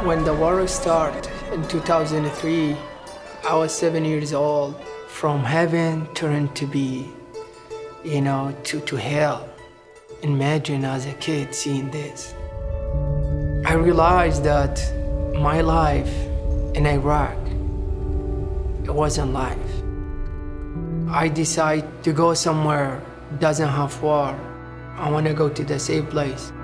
When the war started in 2003, I was 7 years old. From heaven turned to be, to hell. Imagine as a kid seeing this. I realized that my life in Iraq, it wasn't life. I decided to go somewhere that doesn't have war. I want to go to the safe place.